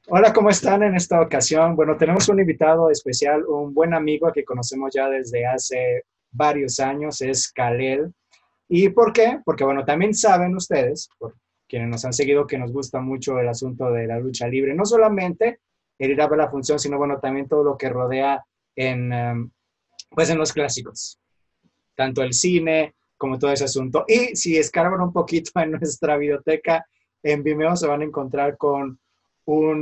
Hola, ¿cómo están en esta ocasión? Bueno, tenemos un invitado especial, un buen amigo que conocemos ya desde hace varios años, es Kalel. ¿Y por qué? Porque, bueno, también saben ustedes, por quienes nos han seguido, que nos gusta mucho el asunto de la lucha libre. No solamente el ir a ver la función, sino, bueno, también todo lo que rodea en, pues en los clásicos, tanto el cine como todo ese asunto. Y si escarban un poquito en nuestra biblioteca, en Vimeo se van a encontrar con un,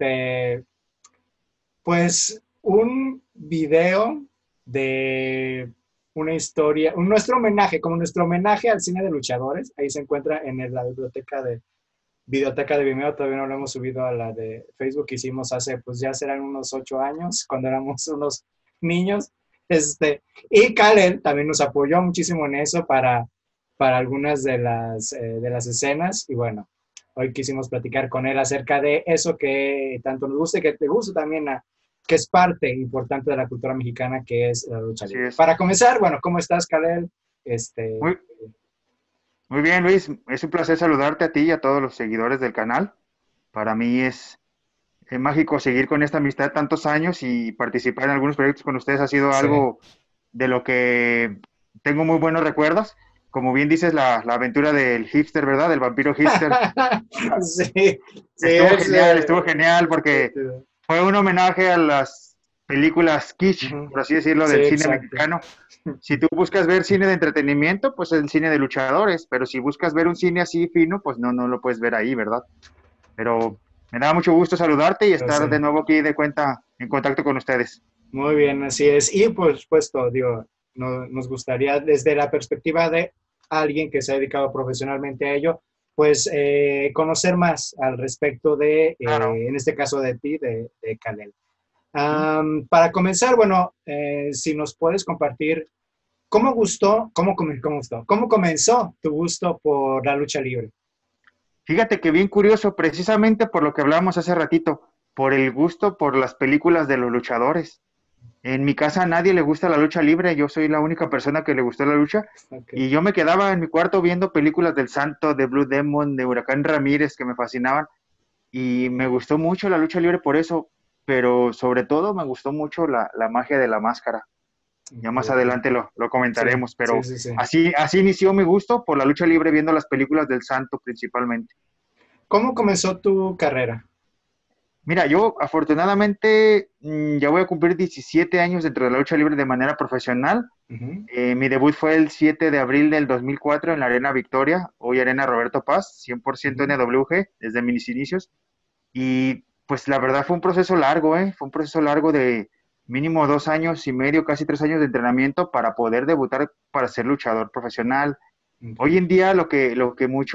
pues un video de una historia, nuestro homenaje, como nuestro homenaje al cine de luchadores. Ahí se encuentra en la biblioteca de Vimeo. Todavía no lo hemos subido a la de Facebook que hicimos hace, pues ya serán unos 8 años, cuando éramos unos niños. Y Kalen también nos apoyó muchísimo en eso para algunas de las escenas. Y bueno, hoy quisimos platicar con él acerca de eso que tanto nos gusta y que te gusta también, que es parte importante de la cultura mexicana, que es la lucha Así libre. es. Para comenzar, bueno, ¿cómo estás, Kalel? Este, Muy, muy bien, Luis. Es un placer saludarte a ti y a todos los seguidores del canal. Para mí es mágico seguir con esta amistad tantos años y participar en algunos proyectos con ustedes ha sido sí. algo de lo que tengo muy buenos recuerdos. Como bien dices, la aventura del hipster, ¿verdad? Del vampiro hipster. Ah, Sí, sí, es estuvo genial porque divertido. fue un homenaje a las películas kitsch, Ujú. por así decirlo, Sí, del cine exacto. mexicano. Si tú buscas ver cine de entretenimiento, pues es el cine de luchadores, pero si buscas ver un cine así fino, pues no lo puedes ver ahí, ¿verdad? Pero me da mucho gusto saludarte y Pero estar de sí. nuevo aquí de cuenta en contacto con ustedes. Muy bien, así es. Y por supuesto, digo, nos gustaría desde la perspectiva de alguien que se ha dedicado profesionalmente a ello, pues conocer más al respecto de, Claro. en este caso de ti, de Kalel. Ujú. Para comenzar, bueno, si nos puedes compartir cómo comenzó tu gusto por la lucha libre. Fíjate que bien curioso, precisamente por lo que hablábamos hace ratito, por el gusto por las películas de los luchadores. En mi casa a nadie le gusta la lucha libre, yo soy la única persona que le gustó la lucha Okay. y yo me quedaba en mi cuarto viendo películas del Santo, de Blue Demon, de Huracán Ramírez que me fascinaban y me gustó mucho la lucha libre por eso, pero sobre todo me gustó mucho la magia de la máscara. Ya más Okay. adelante lo Sí, comentaremos, sí, pero sí, sí. así inició mi gusto por la lucha libre viendo las películas del Santo principalmente. ¿Cómo comenzó tu carrera? Mira, yo afortunadamente ya voy a cumplir 17 años dentro de la lucha libre de manera profesional. Ujú. Mi debut fue el 7 de abril del 2004 en la Arena Victoria, hoy Arena Roberto Paz, 100% Ujú. NWG, desde mis inicios. Y pues la verdad fue un proceso largo, ¿eh? Fue un proceso largo de mínimo 2 años y medio, casi 3 años de entrenamiento para poder debutar para ser luchador profesional. Hoy Okay. en día lo que mucho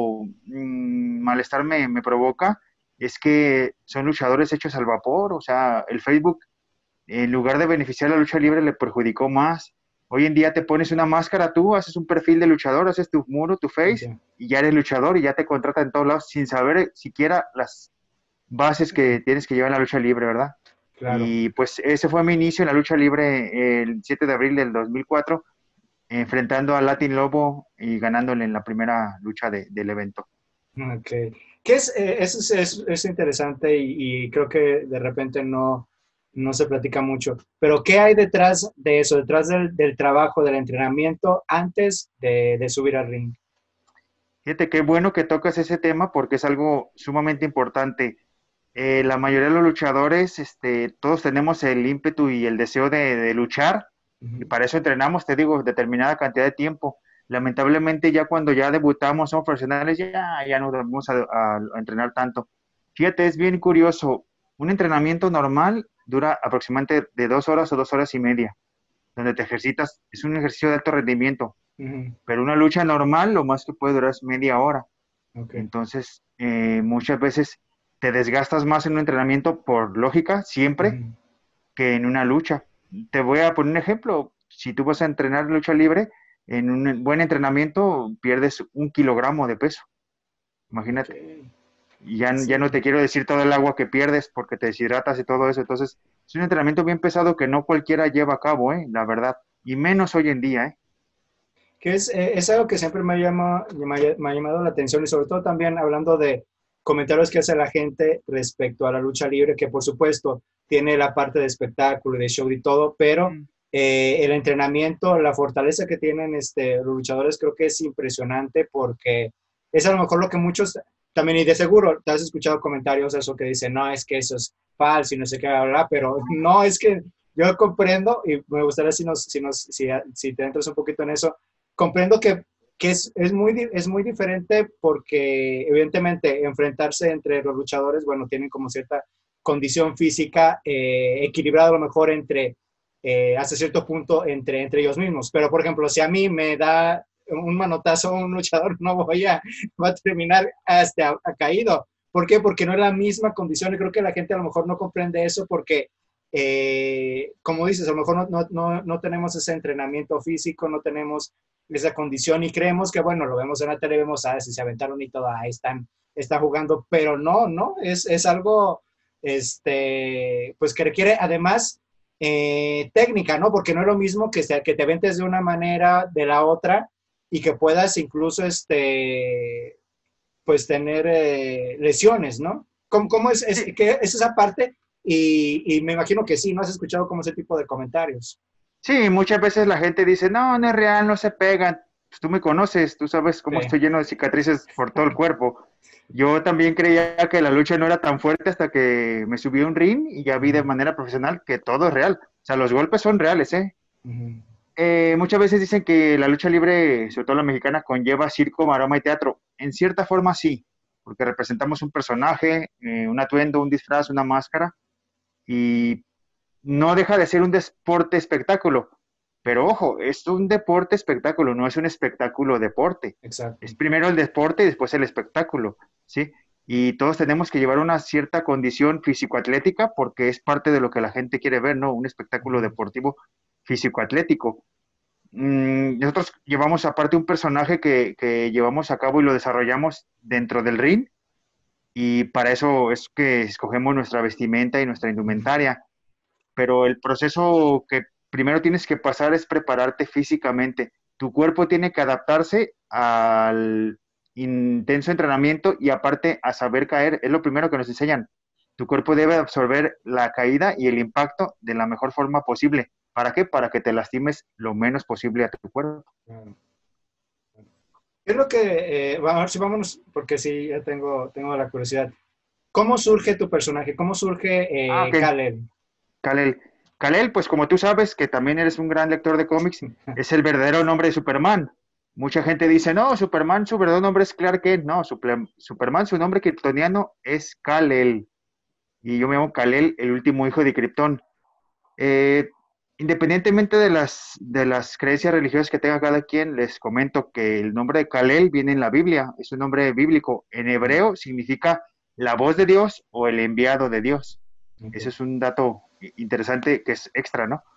malestar me provoca es que son luchadores hechos al vapor, o sea, el Facebook en lugar de beneficiar a la lucha libre le perjudicó más. Hoy en día te pones una máscara tú, haces un perfil de luchador, haces tu muro, tu face Okay. y ya eres luchador y ya te contratan en todos lados sin saber siquiera las bases que tienes que llevar en la lucha libre, ¿verdad? Claro. Y pues ese fue mi inicio en la lucha libre el 7 de abril del 2004 enfrentando a Latin Lobo y ganándole en la primera lucha del evento. Ok. ¿Qué es, eso es interesante y creo que de repente no se platica mucho, pero ¿qué hay detrás de eso, detrás del trabajo, del entrenamiento antes de subir al ring? Fíjate qué bueno que tocas ese tema porque es algo sumamente importante. La mayoría de los luchadores, todos tenemos el ímpetu y el deseo de luchar y Ujú. para eso entrenamos, te digo, determinada cantidad de tiempo. Lamentablemente ya cuando ya debutamos, somos profesionales, ya no vamos a entrenar tanto. Fíjate, es bien curioso. Un entrenamiento normal dura aproximadamente de 2 horas o 2 horas y media, donde te ejercitas, es un ejercicio de alto rendimiento, Ujú. pero una lucha normal lo más que puede durar es media hora. Ok. Entonces, muchas veces te desgastas más en un entrenamiento por lógica, siempre, Ujú. que en una lucha. Te voy a poner un ejemplo. Si tú vas a entrenar lucha libre, en un buen entrenamiento pierdes 1 kilogramo de peso. Ok. Imagínate. Y ya no Sí. te quiero decir todo el agua que pierdes porque te deshidratas y todo eso. Entonces, es un entrenamiento bien pesado que no cualquiera lleva a cabo, la verdad. Y menos hoy en día, ¿eh? Que es algo que siempre me ha llamado la atención y sobre todo también hablando comentarios que hace la gente respecto a la lucha libre, que por supuesto tiene la parte de espectáculo y de show y todo, pero el entrenamiento, la fortaleza que tienen los luchadores creo que es impresionante porque es a lo mejor lo que muchos también, y de seguro te has escuchado comentarios eso que dicen, no, es que eso es falso y no sé qué, hablar, pero no, es que yo comprendo y me gustaría si te entras un poquito en eso, comprendo que es muy diferente porque evidentemente enfrentarse entre los luchadores, bueno, tienen como cierta condición física equilibrada a lo mejor hasta cierto punto entre ellos mismos. Pero, por ejemplo, si a mí me da un manotazo a un luchador, no va a terminar hasta caído. ¿Por qué? Porque no es la misma condición y creo que la gente a lo mejor no comprende eso porque, como dices, a lo mejor no tenemos ese entrenamiento físico, no tenemos esa condición y creemos que, bueno, lo vemos en la tele, vemos, si se aventaron y todo, ahí están jugando, pero no, es algo, pues que requiere además técnica, ¿no? Porque no es lo mismo que te aventes de una manera, de la otra, y que puedas incluso, pues tener lesiones, ¿no? ¿Cómo qué es esa parte? Y me imagino que sí, ¿no has escuchado como ese tipo de comentarios? Sí, muchas veces la gente dice, no, no es real, no se pegan. Pues tú me conoces, tú sabes cómo Sí. estoy lleno de cicatrices por todo el cuerpo. Yo también creía que la lucha no era tan fuerte hasta que me subí a un ring y ya vi de Uh-huh. manera profesional que todo es real. O sea, los golpes son reales, ¿eh? Uh-huh. Muchas veces dicen que la lucha libre, sobre todo la mexicana, conlleva circo, maroma y teatro. En cierta forma sí, porque representamos un personaje, un atuendo, un disfraz, una máscara, y no deja de ser un deporte espectáculo. Pero ojo, es un deporte espectáculo, no es un espectáculo deporte. Exacto. Es primero el deporte y después el espectáculo, ¿sí? Y todos tenemos que llevar una cierta condición físico-atlética porque es parte de lo que la gente quiere ver, ¿no? Un espectáculo Uh-huh. deportivo físico-atlético. Nosotros llevamos aparte un personaje que llevamos a cabo y lo desarrollamos dentro del ring y para eso es que escogemos nuestra vestimenta y nuestra Uh-huh. indumentaria, pero el proceso que primero tienes que pasar es prepararte físicamente. Tu cuerpo tiene que adaptarse al intenso entrenamiento y aparte a saber caer, es lo primero que nos enseñan. Tu cuerpo debe absorber la caída y el impacto de la mejor forma posible. ¿Para qué? Para que te lastimes lo menos posible a tu cuerpo. Claro. ¿Qué es lo que, a ver si vámonos, porque sí, ya tengo la curiosidad. ¿Cómo surge tu personaje? ¿Cómo Ah, surge ok. Kalel? Kalel. Kalel, pues como tú sabes, que también eres un gran lector de cómics, es el verdadero nombre de Superman. Mucha gente dice, no, Superman, su verdadero nombre es Clark Kent. No, Superman, su nombre kryptoniano es Kal-El. Y yo me llamo Kal-El, el último hijo de Krypton. Eh, Independientemente de las creencias religiosas que tenga cada quien, les comento que el nombre de Kal-El viene en la Biblia, es un nombre bíblico. En hebreo significa la voz de Dios o el enviado de Dios. Ese Okay. es un dato interesante que es extra, ¿no?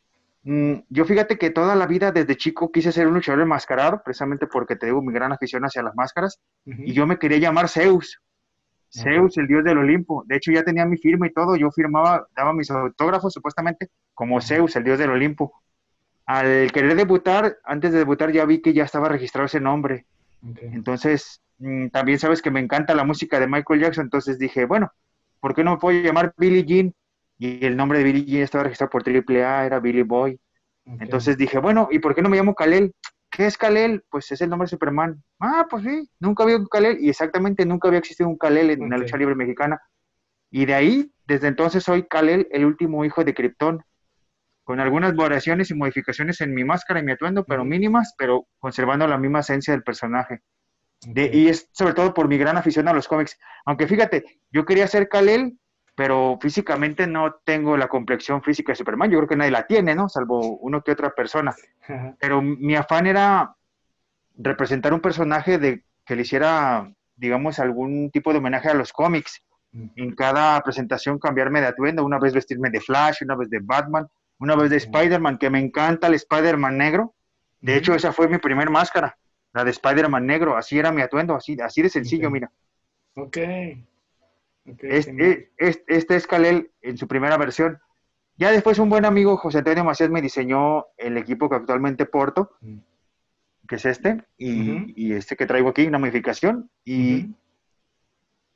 Yo fíjate que toda la vida desde chico quise ser un luchador enmascarado, precisamente porque te digo mi gran afición hacia las máscaras, y Uh-huh. yo me quería llamar Zeus, Okay. Zeus, el dios del Olimpo. De hecho, ya tenía mi firma y todo, yo firmaba, daba mis autógrafos supuestamente como Uh-huh. Zeus, el dios del Olimpo. Al querer debutar, antes de debutar ya vi que ya estaba registrado ese nombre. Okay. Entonces, también sabes que me encanta la música de Michael Jackson, entonces dije, bueno, ¿por qué no me puedo llamar Billie Jean? Y el nombre de Billie Jean estaba registrado por AAA, era Billy Boy. Okay. Entonces dije, bueno, ¿y por qué no me llamo Kal-El? ¿Qué es Kal-El? Pues es el nombre de Superman. Ah, pues sí, nunca había un Kal-El y exactamente nunca había existido un Kal-El en la lucha Okay. libre mexicana. Y de ahí, desde entonces soy Kal-El, el último hijo de Krypton, con algunas variaciones y modificaciones en mi máscara y mi atuendo, pero Uh-huh. mínimas, pero conservando la misma esencia del personaje. Okay. Y es sobre todo por mi gran afición a los cómics. Aunque fíjate, yo quería ser Kal-El, pero físicamente no tengo la complexión física de Superman. Yo creo que nadie la tiene, ¿no? Salvo uno que otra persona. Uh-huh. Pero mi afán era representar un personaje que le hiciera, digamos, algún tipo de homenaje a los cómics. En cada presentación cambiarme de atuendo, una vez vestirme de Flash, una vez de Batman, una vez de Okay. Spider-Man, que me encanta el Spider-Man negro. De Uh-huh. hecho, esa fue mi primer máscara, la de Spider-Man negro. Así era mi atuendo, así de sencillo, Okay. mira. Okay. Okay. Genial. Este es Kal-El en su primera versión. Ya después un buen amigo, José Antonio Macías, me diseñó el equipo que actualmente porto, que es este, Uh-huh. y este que traigo aquí, una modificación. Uh-huh.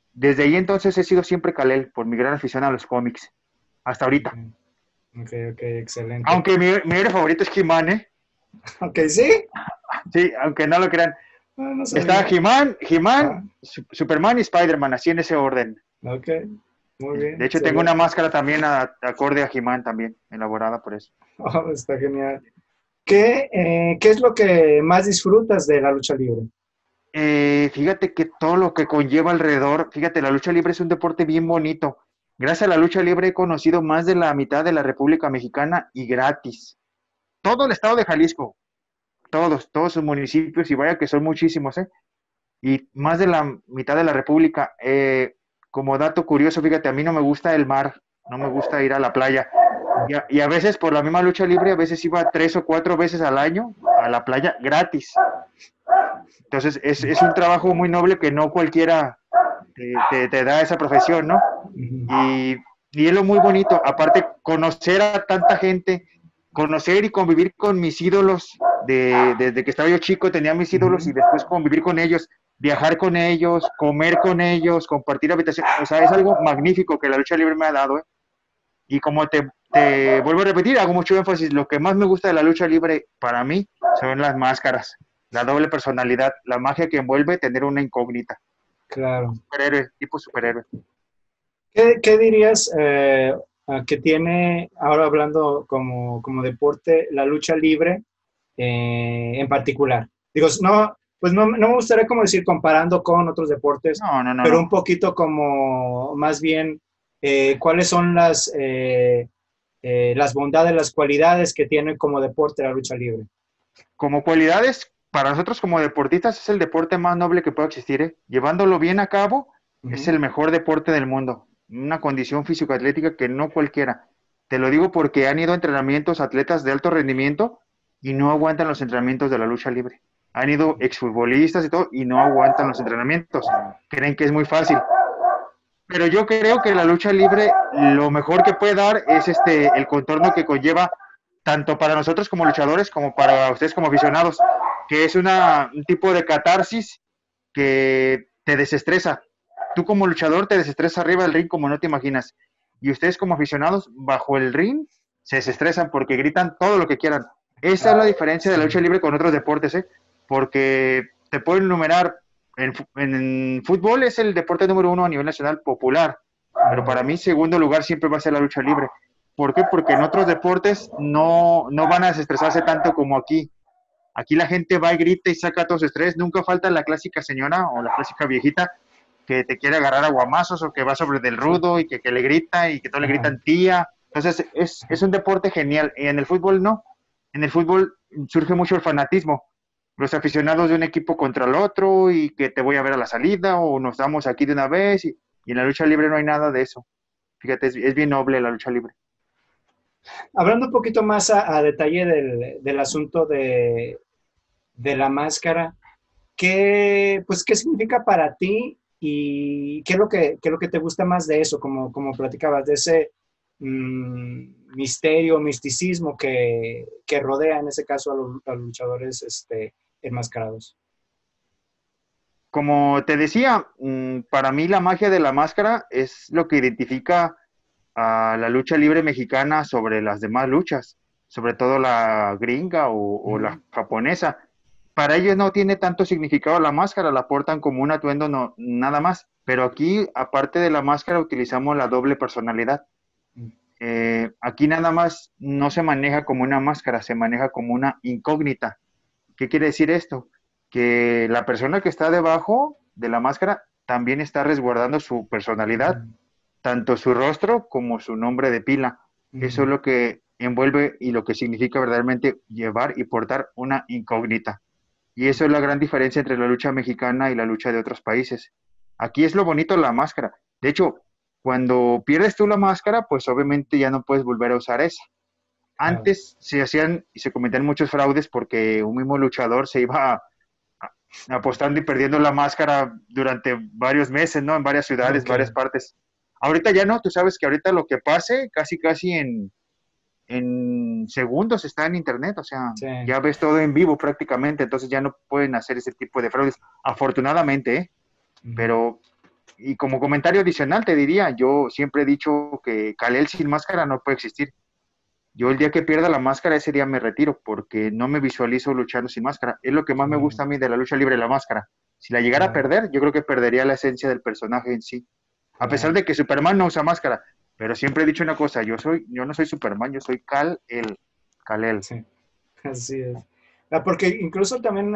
Desde ahí entonces he sido siempre Kal-El, por mi gran afición a los cómics, hasta ahorita. Ok, ok, excelente. Aunque mi héroe favorito es He-Man, ¿eh? Ok, ¿sí? Sí, aunque no lo crean. No, no Está sabía. He-Man, Ah, Superman y Spider-Man, así en ese orden. ok, muy bien, De hecho, tengo una excelente. máscara también acorde a He-Man también, elaborada por eso. Oh, está genial. ¿Qué es lo que más disfrutas de la lucha libre? Fíjate que todo lo que conlleva alrededor, fíjate, la lucha libre es un deporte bien bonito. Gracias a la lucha libre he conocido más de la mitad de la República Mexicana y gratis. Todo el estado de Jalisco, todos sus municipios, y vaya que son muchísimos, ¿eh? Y más de la mitad de la República. Como dato curioso, fíjate, a mí no me gusta el mar, no me gusta ir a la playa. Y a veces por la misma lucha libre, a veces iba 3 o 4 veces al año a la playa gratis. Entonces es un trabajo muy noble que no cualquiera te da esa profesión, ¿no? Ujú, Y, y es lo muy bonito, aparte conocer a tanta gente, conocer y convivir con mis ídolos, desde que estaba yo chico tenía mis ídolos y ujú. después convivir con ellos, viajar con ellos, comer con ellos, compartir habitación, o sea, es algo magnífico que la lucha libre me ha dado, ¿eh? Y como te vuelvo a repetir, hago mucho énfasis, lo que más me gusta de la lucha libre para mí son las máscaras, la doble personalidad, la magia que envuelve tener una incógnita, Claro. superhéroe, tipo superhéroe. ¿Qué dirías que tiene, ahora hablando como deporte, la lucha libre en particular? Digo, no, pues no me gustaría como decir comparando con otros deportes, No, no, no, pero no. un poquito como más bien cuáles son las bondades, las cualidades que tiene como deporte la lucha libre. Como cualidades, para nosotros como deportistas es el deporte más noble que puede existir, ¿eh? Llevándolo bien a cabo, es Ujú. el mejor deporte del mundo. Una condición físico-atlética que no cualquiera. Te lo digo porque han ido a entrenamientos atletas de alto rendimiento y no aguantan los entrenamientos de la lucha libre. Han ido exfutbolistas y todo y no aguantan los entrenamientos. Creen que es muy fácil. Pero yo creo que la lucha libre lo mejor que puede dar es el contorno que conlleva tanto para nosotros como luchadores como para ustedes como aficionados, que es un tipo de catarsis que te desestresa. Tú como luchador te desestresas arriba del ring como no te imaginas. Y ustedes como aficionados bajo el ring se desestresan porque gritan todo lo que quieran. Esa es la diferencia de la Sí. lucha libre con otros deportes, ¿eh? Porque te pueden enumerar, en fútbol es el deporte número uno a nivel nacional popular, pero para mí segundo lugar siempre va a ser la lucha libre. ¿Por qué? Porque en otros deportes no van a desestresarse tanto como aquí. Aquí la gente va y grita y saca todo su estrés. Nunca falta la clásica señora o la clásica viejita que te quiere agarrar a guamazos o que va sobre del rudo y que le grita y que todos le Ajá. gritan tía. Entonces es un deporte genial. Y en el fútbol no. En el fútbol surge mucho el fanatismo. Los aficionados de un equipo contra el otro y que te voy a ver a la salida o nos damos aquí de una vez. Y en la lucha libre no hay nada de eso. Fíjate, es bien noble la lucha libre. Hablando un poquito más a detalle del asunto de la máscara, ¿qué significa para ti y qué es lo que te gusta más de eso, como platicabas, de ese misterio, misticismo que rodea en ese caso a los luchadores enmascarados? Como te decía, para mí la magia de la máscara es lo que identifica a la lucha libre mexicana sobre las demás luchas, sobre todo la gringa o la Ujú. japonesa. Para ellos no tiene tanto significado la máscara, la portan como un atuendo no, nada más. Pero aquí, aparte de la máscara, utilizamos la doble personalidad. Aquí nada más no se maneja como una máscara, se maneja como una incógnita. ¿Qué quiere decir esto? Que la persona que está debajo de la máscara también está resguardando su personalidad, Ujú. tanto su rostro como su nombre de pila. Eso es Ujú. lo que envuelve y lo que significa verdaderamente llevar y portar una incógnita. Y eso es la gran diferencia entre la lucha mexicana y la lucha de otros países. Aquí es lo bonito la máscara. De hecho, cuando pierdes tú la máscara, pues obviamente ya no puedes volver a usar esa. Claro. Antes se hacían y se cometían muchos fraudes porque un mismo luchador se iba apostando y perdiendo la máscara durante varios meses, ¿no? En varias ciudades, Ok. varias partes. Ahorita ya no, tú sabes que ahorita lo que pase, casi en segundos está en internet, o sea, Sí. ya ves todo en vivo prácticamente, entonces ya no pueden hacer ese tipo de fraudes, afortunadamente, ¿eh? Ujú. Pero y como comentario adicional te diría, yo siempre he dicho que Kalel sin máscara no puede existir. Yo el día que pierda la máscara, ese día me retiro, porque no me visualizo luchando sin máscara. Es lo que más me Sí, gusta a mí de la lucha libre, la máscara. Si la llegara a claro, perder, yo creo que perdería la esencia del personaje en sí. A pesar claro. de que Superman no usa máscara, pero siempre he dicho una cosa, yo no soy Superman, yo soy Kal-El. Sí, así es. Porque incluso también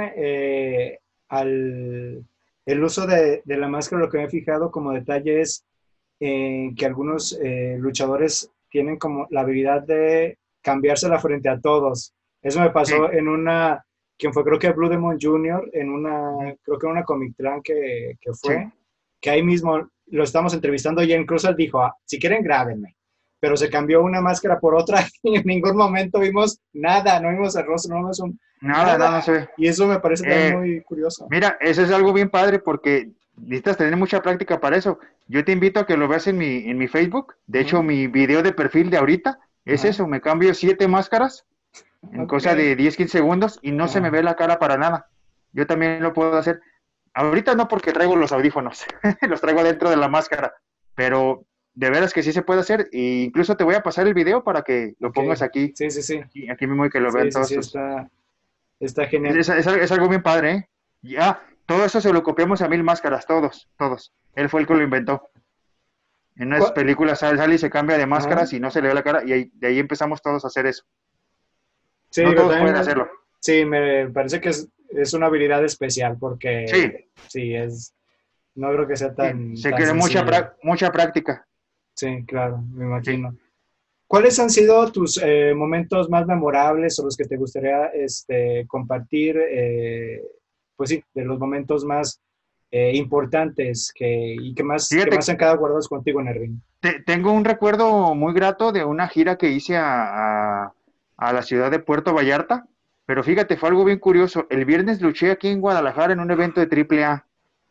el uso de la máscara, lo que me he fijado como detalle es que algunos luchadores tienen como la habilidad de cambiársela frente a todos. Eso me pasó Sí, en una, quien fue creo que Blue Demon Jr., en ujú, una, creo que en una Comic Tran que sí. fue, que ahí mismo lo estamos entrevistando y incluso él dijo, "Ah, si quieren grábenme", pero se cambió una máscara por otra y en ningún momento vimos nada, no vimos el rostro, no vimos Nada, nada. nada, no se ve. Y eso me parece también Eh, muy curioso. Mira, eso es algo bien padre porque necesitas tener mucha práctica para eso. Yo te invito a que lo veas en mi Facebook. De hecho, Ujú, mi video de perfil de ahorita es ajá, eso. Me cambio 7 máscaras en ok. cosa de 10 15 segundos y no se me Ajá, ve la cara para nada. Yo también lo puedo hacer. Ahorita no porque traigo los audífonos, los traigo dentro de la máscara, pero de veras que sí se puede hacer. E incluso te voy a pasar el video para que lo ok. pongas aquí, Sí, sí, sí. aquí mismo y que lo Sí, vean sí, todos sí, tus... está genial. Es algo bien padre, ¿eh? Ya, todo eso se lo copiamos a Mil Máscaras, todos, todos. Él fue el que lo inventó. En unas ¿Cuál? películas sale y se cambia de Ajá. máscaras y no se le ve la cara y de ahí empezamos todos a hacer eso. Sí, No digo, todos también pueden hacerlo. sí, me parece que es una habilidad especial Sí, porque sí, no creo que sea sí, tan, se tan quiere sencillo. mucha práctica. Sí, claro, me Sí. imagino. ¿Cuáles han sido tus momentos más memorables o los que te gustaría compartir? Pues sí, de los momentos más importantes que más Fíjate, se han quedado guardados contigo en el ring. tengo un recuerdo muy grato de una gira que hice a la ciudad de Puerto Vallarta, pero fíjate, fue algo bien curioso. El viernes luché aquí en Guadalajara en un evento de AAA.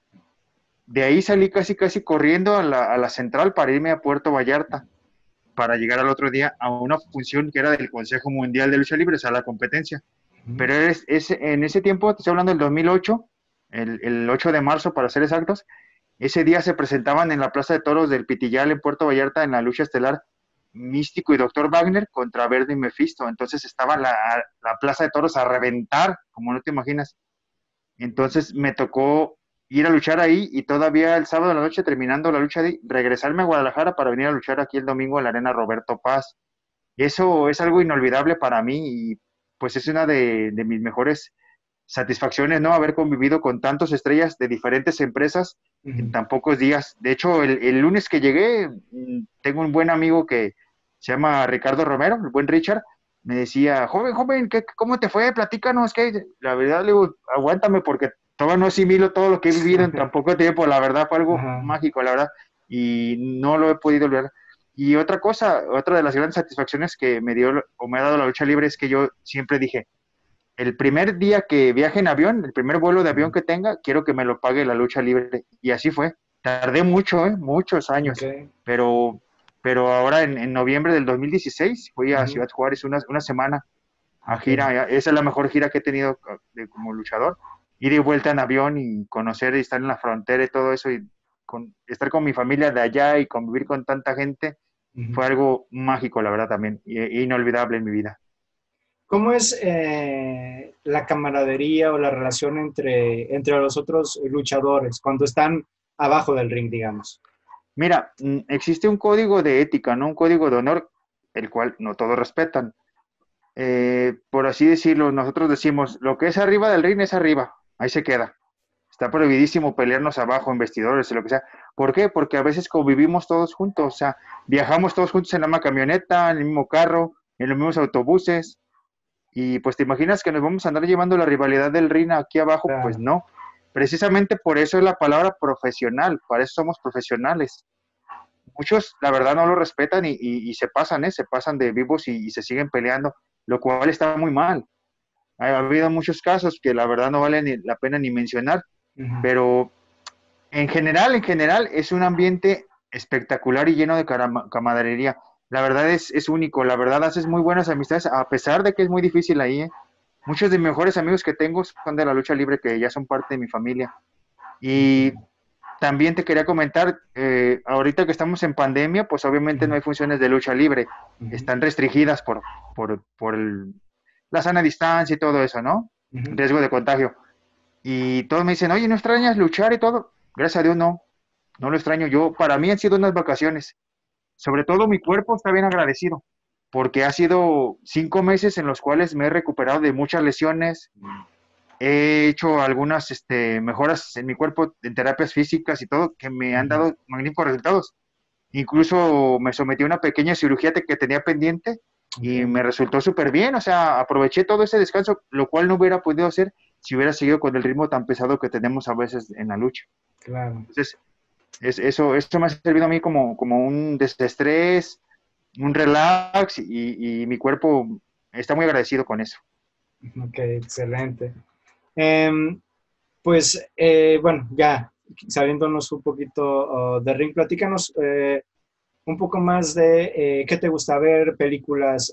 De ahí salí casi casi corriendo a la central para irme a Puerto Vallarta, para llegar al otro día a una función que era del Consejo Mundial de Lucha Libre, o sea, la competencia. Ujú. Pero en ese tiempo, te estoy hablando del 2008, el 8 de marzo para ser exactos, ese día se presentaban en la Plaza de Toros del Pitillal en Puerto Vallarta en la lucha estelar Místico y Doctor Wagner contra Verde y Mephisto. Entonces estaba la Plaza de Toros a reventar, como no te imaginas. Entonces me tocó ir a luchar ahí y todavía el sábado de la noche, terminando la lucha, de regresarme a Guadalajara para venir a luchar aquí el domingo en la Arena Roberto Paz. Eso es algo inolvidable para mí y pues es una de mis mejores satisfacciones, ¿no? Haber convivido con tantas estrellas de diferentes empresas en Ujú. tan pocos días. De hecho, el lunes que llegué, tengo un buen amigo que se llama Ricardo Romero, el buen Richard, me decía, joven, ¿cómo te fue? Platícanos, que la verdad, le digo, aguántame porque todavía no asimilo todo lo que he vivido en tan poco tiempo, la verdad fue algo Ajá, mágico, la verdad, y no lo he podido olvidar. Y otra cosa, otra de las grandes satisfacciones que me dio o me ha dado la lucha libre es que yo siempre dije, el primer día que viaje en avión, el primer vuelo de avión ujú. que tenga, quiero que me lo pague la lucha libre. Y así fue. Tardé mucho, muchos Ok. años, pero, pero ahora en noviembre del 2016 fui a Ujú. Ciudad Juárez una semana a Ok. gira. Esa es la mejor gira que he tenido como luchador. Ir y vuelta en avión y conocer y estar en la frontera y todo eso y estar con mi familia de allá y convivir con tanta gente Ujú. fue algo mágico, la verdad, también, inolvidable en mi vida. ¿Cómo es la camaradería o la relación entre los otros luchadores cuando están abajo del ring, digamos? Mira, existe un código de ética, ¿no? Un código de honor, el cual no todos respetan. Por así decirlo, nosotros decimos, lo que es arriba del ring es arriba, ahí se queda. Está prohibidísimo pelearnos abajo en vestidores o lo que sea. ¿Por qué? Porque a veces convivimos todos juntos, o sea, viajamos todos juntos en la misma camioneta, en el mismo carro, en los mismos autobuses, y pues te imaginas que nos vamos a andar llevando la rivalidad del ring aquí abajo, pues Claro. no. Precisamente por eso es la palabra profesional, para eso somos profesionales. Muchos, la verdad, no lo respetan y se pasan, ¿eh? Se pasan de vivos y se siguen peleando, lo cual está muy mal. Ha habido muchos casos que la verdad no vale ni la pena ni mencionar, Ujú. pero en general es un ambiente espectacular y lleno de camaradería. La verdad es único, la verdad haces muy buenas amistades, a pesar de que es muy difícil ahí, ¿eh? Muchos de mis mejores amigos que tengo son de la lucha libre, que ya son parte de mi familia. Y también te quería comentar, ahorita que estamos en pandemia, pues obviamente no hay funciones de lucha libre, Ujú, están restringidas por la sana distancia y todo eso, ¿no? ujú. Riesgo de contagio. Y todos me dicen, oye, ¿no extrañas luchar y todo? Gracias a Dios no, no lo extraño. Yo, para mí han sido unas vacaciones. Sobre todo mi cuerpo está bien agradecido, porque ha sido 5 meses en los cuales me he recuperado de muchas lesiones, he hecho algunas mejoras en mi cuerpo en terapias físicas y todo, que me han Ujú. dado magníficos resultados. Incluso me sometí a una pequeña cirugía que tenía pendiente Ok, y me resultó súper bien, o sea, aproveché todo ese descanso, lo cual no hubiera podido hacer si hubiera seguido con el ritmo tan pesado que tenemos a veces en la lucha. claro. Entonces, eso me ha servido a mí como un desestrés, un relax y mi cuerpo está muy agradecido con eso. Ok, excelente. Em, pues bueno, ya saliéndonos un poquito de ring, platícanos un poco más de qué te gusta ver, películas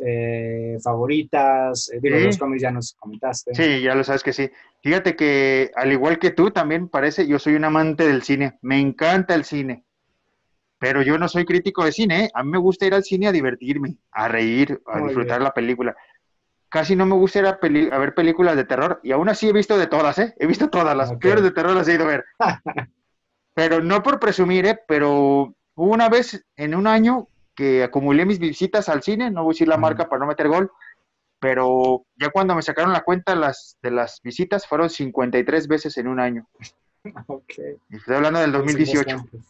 favoritas, digo, de los Sí, cómics ya nos comentaste. sí, ya lo sabes que sí. Fíjate que al igual que tú, también parece, yo soy un amante del cine. Me encanta el cine, pero yo no soy crítico de cine, ¿eh? A mí me gusta ir al cine a divertirme, a reír, a Muy disfrutar bien, la película. Casi no me gusta ir a ver películas de terror y aún así he visto de todas, ¿eh? He visto todas, las ok. peores de terror las he ido a ver. Pero no por presumir, ¿eh? Pero hubo una vez en un año que acumulé mis visitas al cine, no voy a decir la Ajá, marca para no meter gol, pero ya cuando me sacaron la cuenta de las visitas fueron 53 veces en un año. ok, Y estoy hablando del sí, son 2018. bastantes.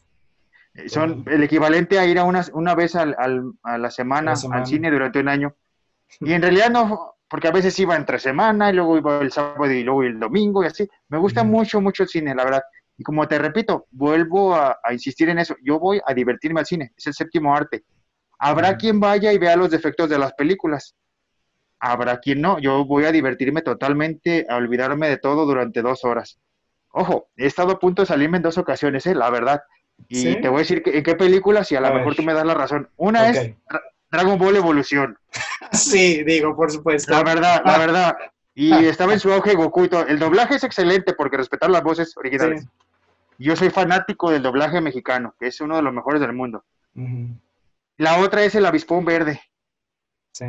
Son Wow. el equivalente a ir a una vez a la A la semana al semana. cine durante un año. Y en realidad no, porque a veces iba entre semana y luego iba el sábado y luego el domingo y así. Me gusta Ujú, mucho, mucho el cine, la verdad. Y como te repito, vuelvo a insistir en eso. Yo voy a divertirme al cine. Es el séptimo arte. Habrá ujú. quien vaya y vea los defectos de las películas. Habrá quien no. Yo voy a divertirme totalmente, a olvidarme de todo durante 2 horas. Ojo, he estado a punto de salirme en 2 ocasiones, la verdad. Y te ¿Sí? voy a decir en qué películas y a A lo ver, mejor tú me das la razón. Una ok. es Dragon Ball Evolución. Sí, digo, por La supuesto. verdad, la verdad. Y estaba en su auge Goku y todo. El doblaje es excelente porque respetar las voces Sí. originales. Yo soy fanático del doblaje mexicano, que es uno de los mejores del mundo. Ujú, La otra es el Avispón Verde. sí,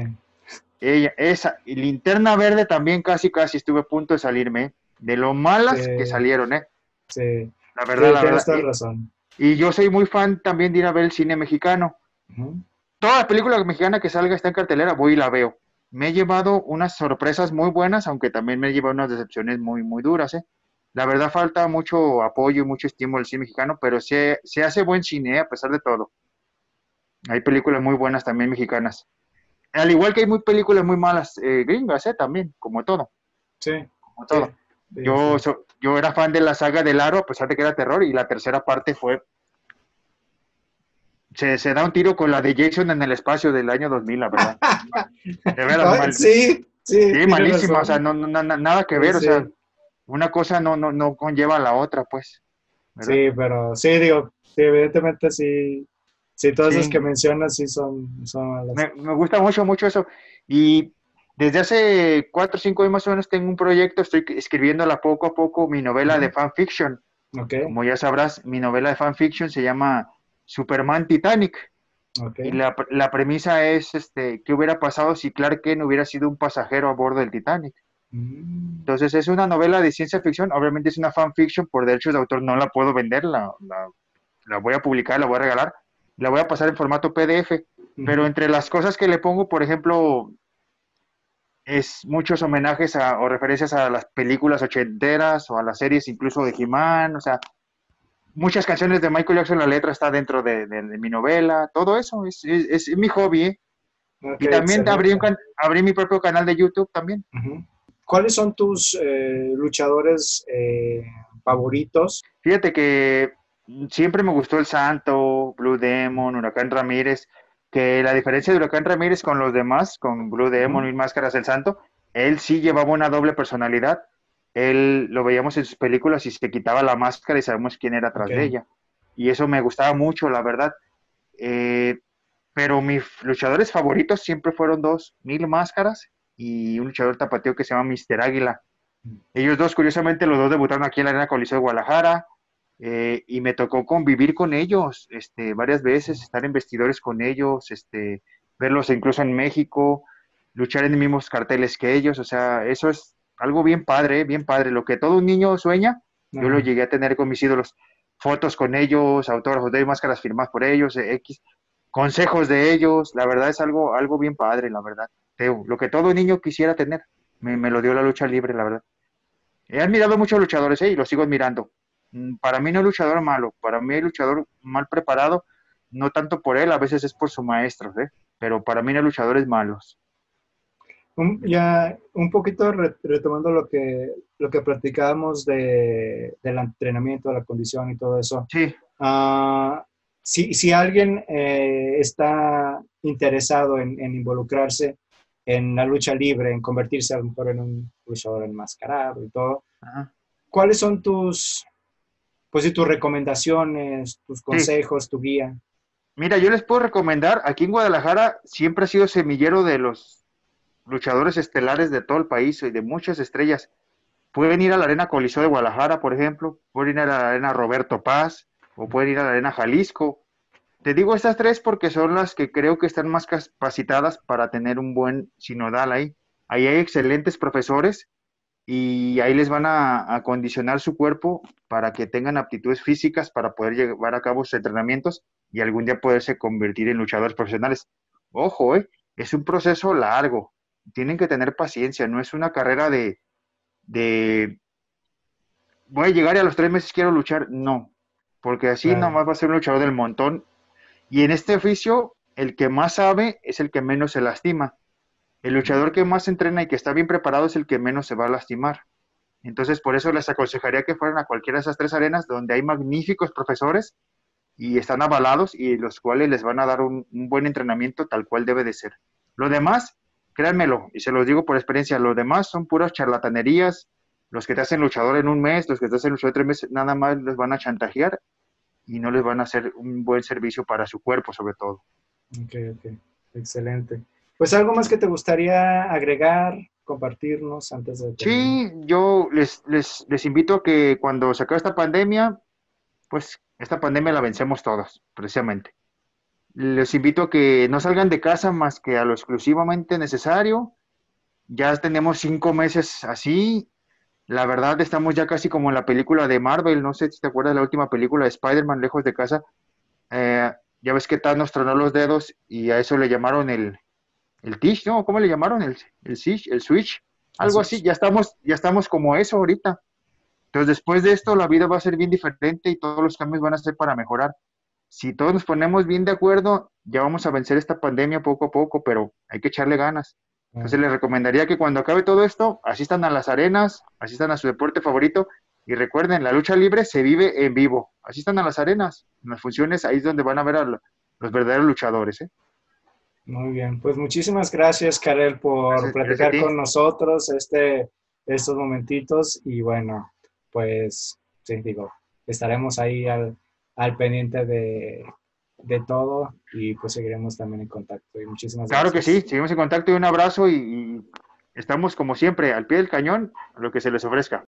Esa, y Linterna Verde también casi, casi estuve a punto de salirme, ¿eh? De lo malas que sí, salieron, ¿eh? sí. La verdad, Sí, la tienes verdad. toda la razón. Y yo soy muy fan también de ir a ver el cine mexicano. Ujú, Toda película mexicana que salga está en cartelera, voy y la veo. Me he llevado unas sorpresas muy buenas, aunque también me he llevado unas decepciones muy, muy duras, ¿eh? La verdad falta mucho apoyo y mucho estímulo al cine mexicano, pero se hace buen cine, a pesar de todo. Hay películas muy buenas también mexicanas. Al igual que hay muy películas muy malas gringas, también, sí, como sí, todo. sí, así es. Yo era fan de la saga del Aro, a pesar de que era terror, y la tercera parte se da un tiro con la de Jason en el espacio del año 2000, la verdad. De veras Ay, mal. sí, sí, Sí, tienes malísima, o sea, razón. nada que Sí, ver, o sea, sí, una cosa no conlleva a la otra, pues, ¿verdad? sí, pero sí, digo, sí, evidentemente sí, sí, todas esas que Sí, mencionas sí son malas. me gusta mucho, mucho eso. Y desde hace 4 o 5 años más o menos tengo un proyecto, estoy escribiéndola poco a poco, mi novela de Ujú, fanfiction. ok, Como ya sabrás, mi novela de fanfiction se llama Superman Titanic. ok. Y la premisa es, ¿qué hubiera pasado si Clark Kent hubiera sido un pasajero a bordo del Titanic? Mm, Entonces es una novela de ciencia ficción, obviamente es una fanfiction, por derechos de autor no la puedo vender, la voy a publicar, la voy a regalar, la voy a pasar en formato PDF, pero ujú, entre las cosas que le pongo, por ejemplo, es muchos homenajes o referencias a las películas ochenteras o a las series incluso de He-Man, o sea, muchas canciones de Michael Jackson, la letra está dentro de mi novela, todo eso, es mi hobby, ¿eh? ok, Y también excelente. abrí mi propio canal de YouTube también. Ujú. ¿Cuáles son tus luchadores favoritos? Fíjate que siempre me gustó el Santo, Blue Demon, Huracán Ramírez, que la diferencia de Huracán Ramírez con los demás, con Blue Demon Ujú, y Máscaras del Santo, él sí llevaba una doble personalidad. Él lo veíamos en sus películas y se quitaba la máscara y sabemos quién era ok, atrás de ella. Y eso me gustaba mucho, la verdad. Eh, pero mis luchadores favoritos siempre fueron dos, Mil Máscaras y un luchador tapateo que se llama Mister Águila. Ellos dos, curiosamente, los dos debutaron aquí en la Arena Coliseo de Guadalajara. y me tocó convivir con ellos, varias veces, estar en vestidores con ellos, verlos incluso en México, luchar en los mismos carteles que ellos, o sea, eso es algo bien padre, lo que todo un niño sueña, yo lo Ajá. llegué a tener con mis ídolos, fotos con ellos, autógrafos de ellos, máscaras firmadas por ellos, X, consejos de ellos, la verdad es algo bien padre, la verdad. Lo que todo niño quisiera tener, me lo dio la lucha libre, la verdad. He admirado muchos luchadores, y lo sigo admirando. Para mí no hay luchador malo, para mí hay luchador mal preparado, no tanto por él, a veces es por su maestro, pero para mí no hay luchadores malos. Ya un poquito retomando lo que platicábamos del entrenamiento, la condición y todo eso. Sí, Ah, si alguien está interesado en involucrarse en la lucha libre, en convertirse a lo mejor en un luchador enmascarado y todo, ajá, ¿cuáles son pues, sí, tus recomendaciones, tus sí. consejos, tu guía? Mira, yo les puedo recomendar, aquí en Guadalajara siempre ha sido semillero de los luchadores estelares de todo el país y de muchas estrellas. Pueden ir a la Arena Coliseo de Guadalajara, por ejemplo, pueden ir a la Arena Roberto Paz, o pueden ir a la Arena Jalisco. Te digo estas tres porque son las que creo que están más capacitadas para tener un buen sinodal ahí. Ahí hay excelentes profesores y ahí les van a acondicionar su cuerpo para que tengan aptitudes físicas para poder llevar a cabo sus entrenamientos y algún día poderse convertir en luchadores profesionales. Ojo, es un proceso largo. Tienen que tener paciencia, no es una carrera de voy a llegar y a los 3 meses quiero luchar. No, porque así Claro. nomás va a ser un luchador del montón. Y en este oficio, el que más sabe es el que menos se lastima. El luchador que más entrena y que está bien preparado es el que menos se va a lastimar. Entonces, por eso les aconsejaría que fueran a cualquiera de esas tres arenas donde hay magníficos profesores y están avalados y los cuales les van a dar un buen entrenamiento tal cual debe de ser. Lo demás, créanmelo, y se los digo por experiencia, lo demás son puras charlatanerías. Los que te hacen luchador en un mes, los que te hacen luchador en 3 meses, nada más les van a chantajear y no les van a hacer un buen servicio para su cuerpo, sobre todo. Ok, ok. Excelente. Pues algo más que te gustaría agregar, compartirnos antes de terminar. Sí, yo les invito a que cuando se acabe esta pandemia, pues esta pandemia la vencemos todos, precisamente. Les invito a que no salgan de casa más que a lo exclusivamente necesario. Ya tenemos 5 meses así. La verdad, estamos ya casi como en la película de Marvel. No sé si te acuerdas de la última película de Spider-Man, Lejos de Casa. Ya ves que Thanos tronó los dedos y a eso le llamaron el Tish, ¿no? ¿Cómo le llamaron? El Switch. Algo Así así. es. Ya estamos como eso ahorita. Entonces, después de esto, la vida va a ser bien diferente y todos los cambios van a ser para mejorar. Si todos nos ponemos bien de acuerdo, ya vamos a vencer esta pandemia poco a poco, pero hay que echarle ganas. Entonces, Claro. les recomendaría que cuando acabe todo esto, asistan a las arenas, asistan a su deporte favorito y recuerden, la lucha libre se vive en vivo. Asistan a las arenas, en las funciones, ahí es donde van a ver a los verdaderos luchadores, ¿eh? Muy bien. Pues muchísimas gracias, Karel, por Gracias a platicar ti. con nosotros estos momentitos. Y bueno, pues sí, digo, estaremos ahí al pendiente de todo y pues seguiremos también en contacto. Y muchísimas Claro que sí, gracias. seguimos en contacto y un abrazo y estamos como siempre al pie del cañón, a lo que se les ofrezca.